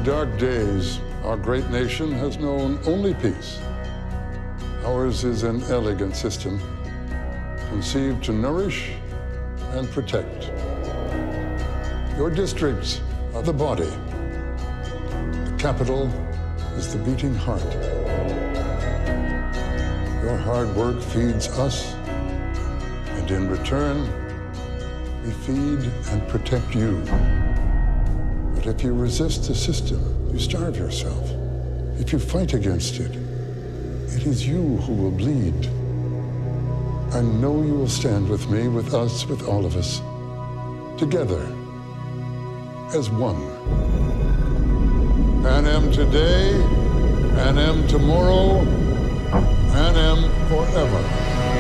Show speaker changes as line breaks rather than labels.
dark days, our great nation has known only peace. Ours is an elegant system, conceived to nourish and protect. Your districts are the body. The capital is the beating heart. Your hard work feeds us, and in return, we feed and protect you. But if you resist the system, you starve yourself. If you fight against it, it is you who will bleed. I know you will stand with me, with us, with all of us, together, as one. Panem today, Panem tomorrow, Panem forever.